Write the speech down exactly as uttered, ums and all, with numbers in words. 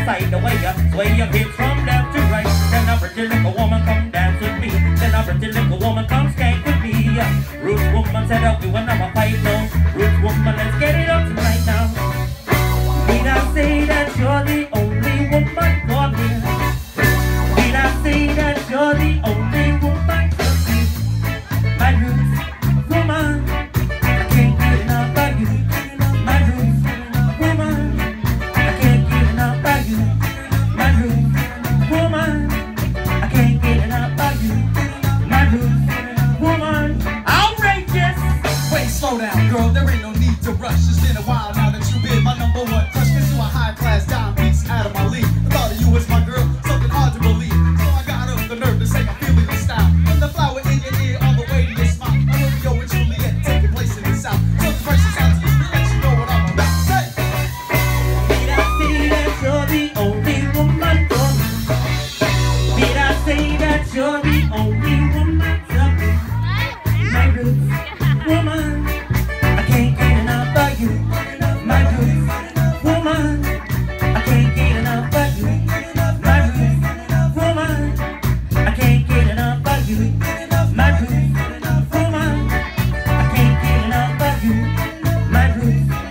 side the way you sway your hips from left to right. Then a pretty little woman come dance with me. Then a pretty little woman come skank with me. Rude woman said, oh, we wanna